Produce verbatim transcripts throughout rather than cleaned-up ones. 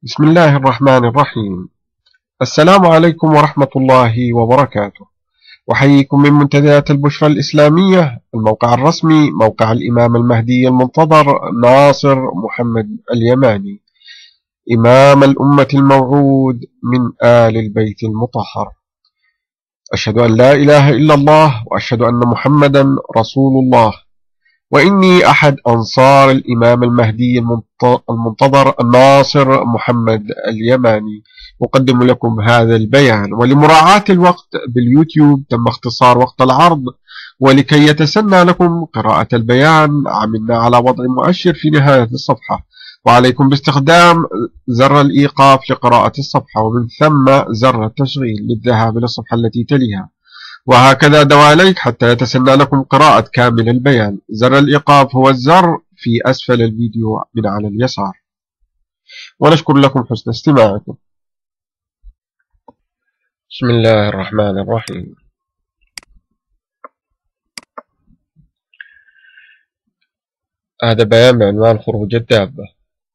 بسم الله الرحمن الرحيم. السلام عليكم ورحمة الله وبركاته. أحييكم من منتديات البشرى الإسلامية، الموقع الرسمي موقع الإمام المهدي المنتظر ناصر محمد اليماني، إمام الأمة الموعود من آل البيت المطهر. أشهد أن لا إله إلا الله، وأشهد أن محمدا رسول الله، وإني أحد أنصار الإمام المهدي المنتظر الناصر محمد اليماني. أقدم لكم هذا البيان، ولمراعاة الوقت باليوتيوب تم اختصار وقت العرض، ولكي يتسنى لكم قراءة البيان عملنا على وضع مؤشر في نهاية الصفحة، وعليكم باستخدام زر الإيقاف لقراءة الصفحة، ومن ثم زر التشغيل للذهاب إلى الصفحة التي تليها، وهكذا دواليك حتى يتسنى لكم قراءة كامل البيان. زر الإيقاف هو الزر في أسفل الفيديو من على اليسار. ونشكر لكم حسن استماعكم. بسم الله الرحمن الرحيم. هذا بيان بعنوان خروج الدابة.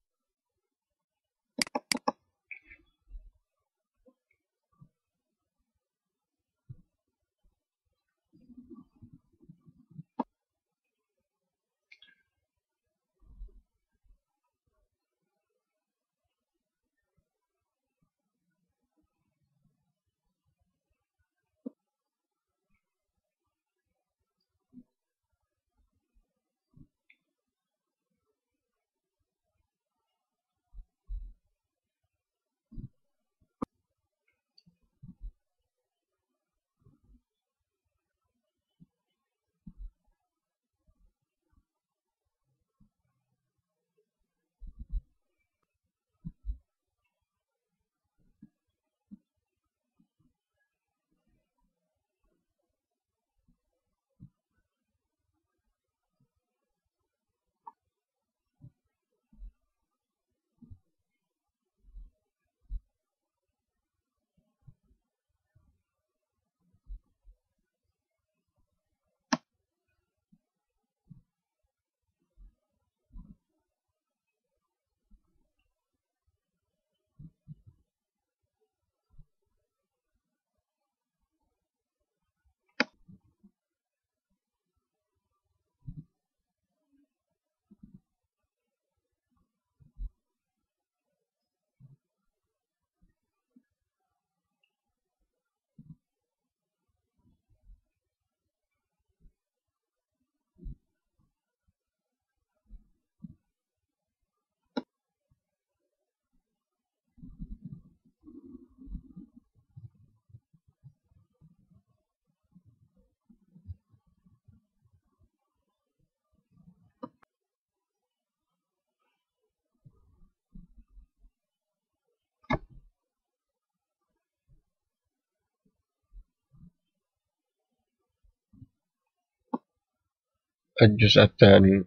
الجزء الثاني.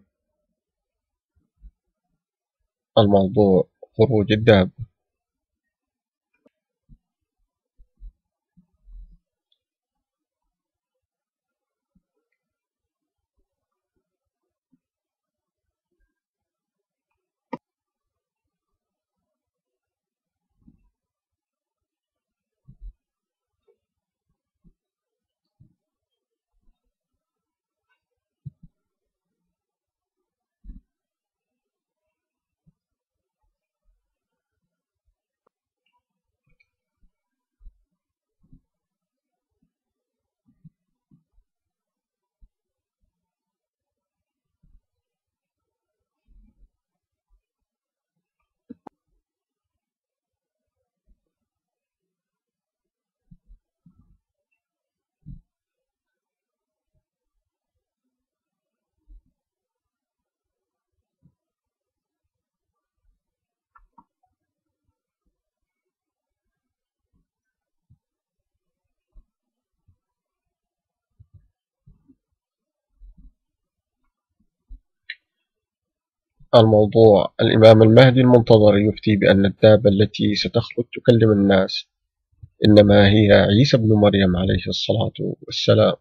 الموضوع خروج الدابة. الموضوع: الإمام المهدي المنتظر يفتي بأن الدابة التي ستخرج تكلم الناس إنما هي عيسى ابن مريم عليه الصلاة والسلام.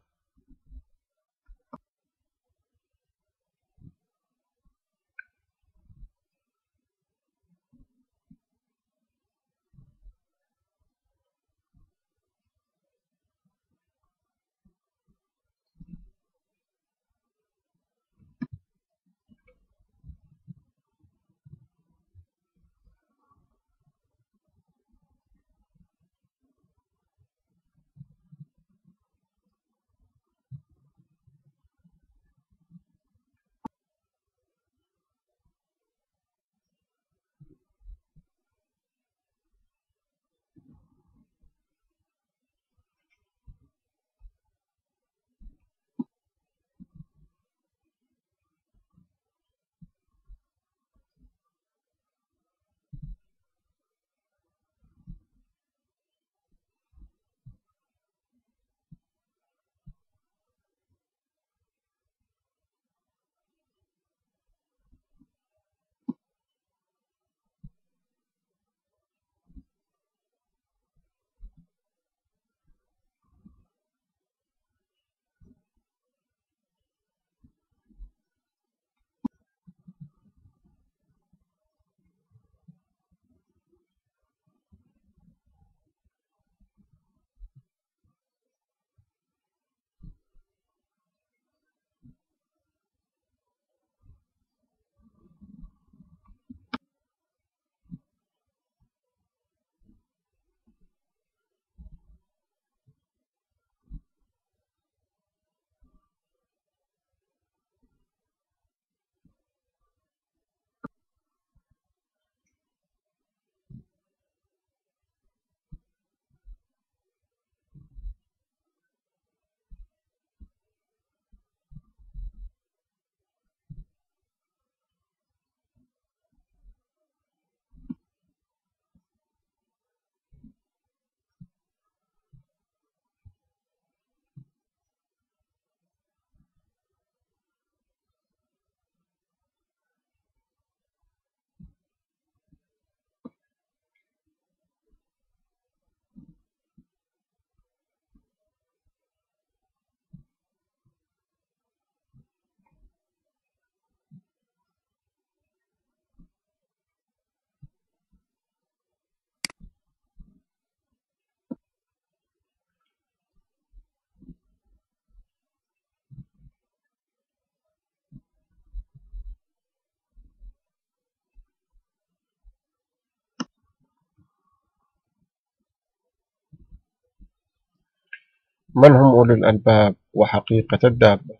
من هم أولو الألباب وحقيقة الدابة؟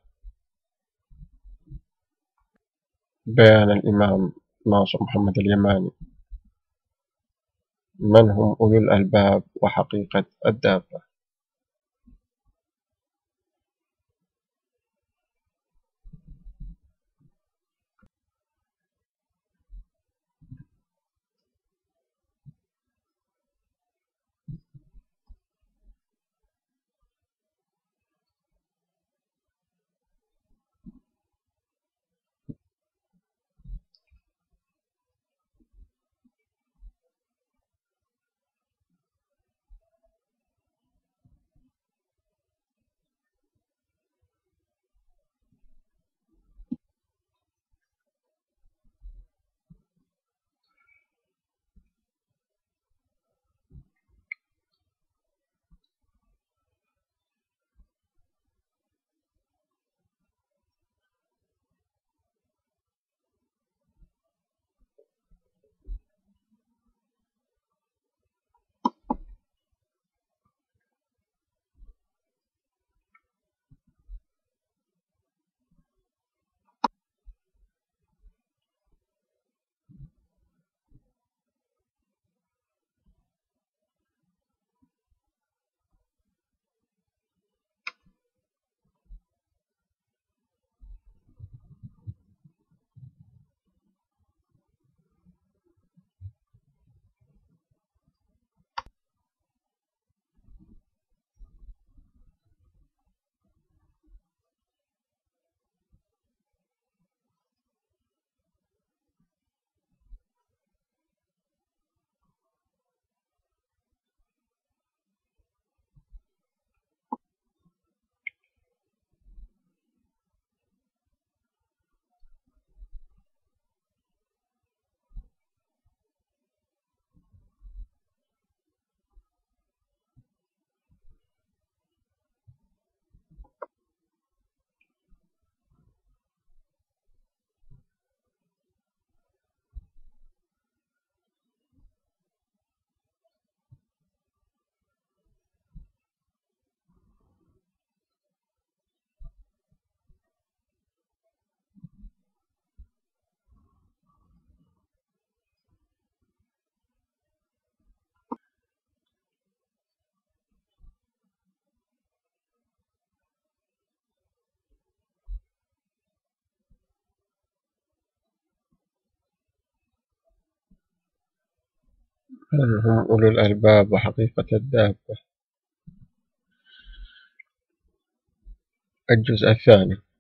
بيان الإمام ناصر محمد اليماني. من هم أولو الألباب وحقيقة الدابة؟ من هم أولو الألباب وحقيقة الدابة؟ الجزء الثاني.